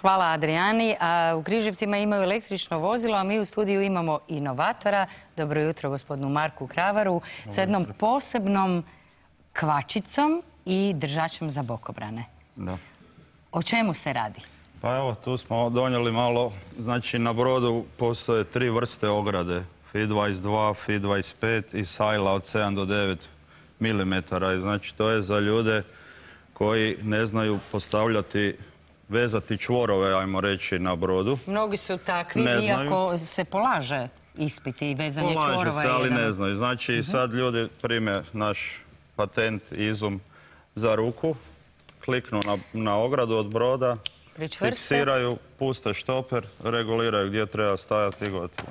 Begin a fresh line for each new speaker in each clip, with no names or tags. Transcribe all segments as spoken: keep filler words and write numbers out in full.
Hvala Adrijani. A u Križevcima imaju električno vozilo, a mi u studiju imamo inovatora. Dobro jutro gospodinu Marku Kravaru sa jednom posebnom kvačicom i držačem za bokobrane.
Da.
O čemu se radi?
Pa evo, tu smo donijeli malo, znači na brodu postoje tri vrste ograde. F I dvadeset dva, F I dvadeset pet i sajla od sedam do devet milimetara. Znači to je za ljude koji ne znaju postavljati, vezati čvorove, ajmo reći, na brodu.
Mnogi su takvi, iako se polaže ispit i vezanje čvorova.
Polaže se, ali ne znaju. Znači sad ljudi prime naš patent, izum za ruku, kliknu na, na ogradu od broda, fiksiraju, puste štoper, reguliraju gdje treba stajati i gotovo.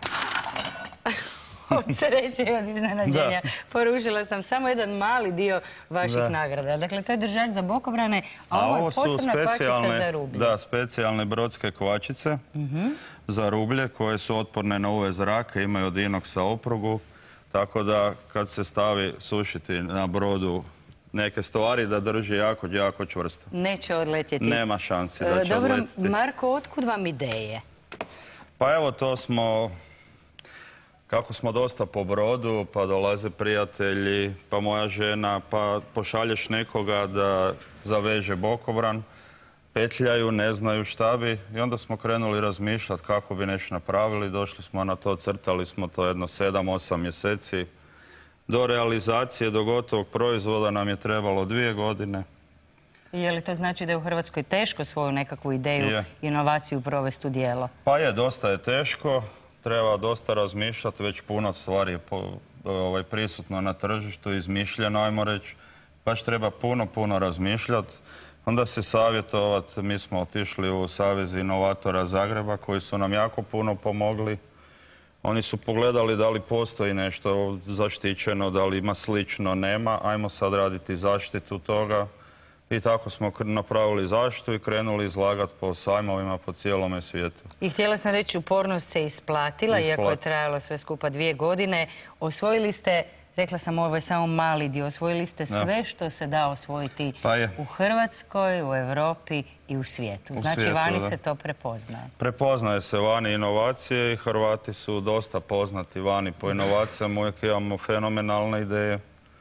Od sreće i od iznenađenja. Porušila sam samo jedan mali dio vaših nagrada. Dakle, to je držač za bokobrane, a ovo je posebna kvačica za rublje.
Da, specijalne brodske kvačice za rublje koje su otporne na U V zraka, imaju od inoksa oprugu, tako da kad se stavi sušiti na brodu neke stvari da drži jako, jako čvrsto.
Neće odletjeti.
Nema šansi da će
Dobro,
odletjeti.
Marko, otkud vam ideje?
Pa evo, to smo... Kako smo dosta po brodu, pa dolaze prijatelji, pa moja žena, pa pošalješ nekoga da zaveže bokobran, petljaju, ne znaju šta bi i onda smo krenuli razmišljati kako bi nešto napravili. Došli smo na to, crtali smo to jedno sedam osam mjeseci. Do realizacije, do gotovog proizvoda nam je trebalo dvije godine.
Je li to znači da je u Hrvatskoj teško svoju nekakvu ideju, inovaciju provesti u djelo?
Pa je, dosta je teško. Treba dosta razmišljati, već puno stvari je ovaj, prisutno na tržištu, izmišljeno, ajmo reći. Baš treba puno, puno razmišljati. Onda se savjetovati, mi smo otišli u Savez inovatora Zagreba koji su nam jako puno pomogli. Oni su pogledali da li postoji nešto zaštićeno, da li ima slično, nema. Ajmo sad raditi zaštitu toga. I tako smo napravili zaštitu i krenuli izlagati po sajmovima po cijelome svijetu.
I htjela sam reći, upornost se isplatila, iako je trajalo sve skupa dvije godine. Osvojili ste, rekla sam, ovo je samo mali dio, osvojili ste sve što se da osvojiti u Hrvatskoj, u Europi i u svijetu. Znači, vani se to prepoznaje.
Prepoznaje se vani inovacije i Hrvati su dosta poznati vani po inovacijama. Uvijek imamo fenomenalne ideje.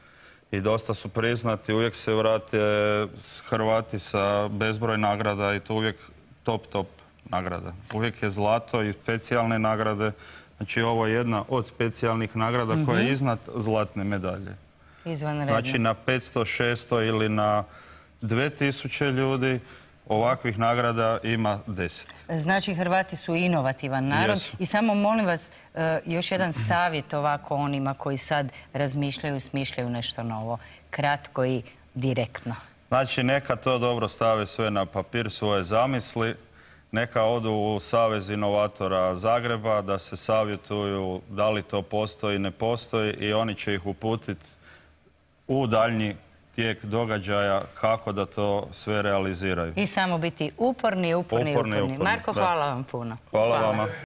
I dosta su priznati, uvijek se vrate Hrvati sa bezbroj nagrada i to uvijek top, top nagrada. Uvijek je zlato i specijalne nagrade. Znači ovo je jedna od specijalnih nagrada koja je iznad zlatne medalje.
Izvanredno.
Znači na petsto, šesto ili na dvije tisuće ljudi ovakvih nagrada ima deset.
Znači, Hrvati su inovativan narod. I samo molim vas, još jedan savjet ovako onima koji sad razmišljaju i smišljaju nešto novo. Kratko i direktno.
Znači, neka to dobro stave sve na papir, svoje zamisli. Neka odu u Savez inovatora Zagreba da se savjetuju da li to postoji, ne postoji i oni će ih uputiti u daljnji tijek događaja kako da to sve realiziraju.
I samo biti uporni, uporni, uporni. Marko, hvala vam puno.
Hvala vama.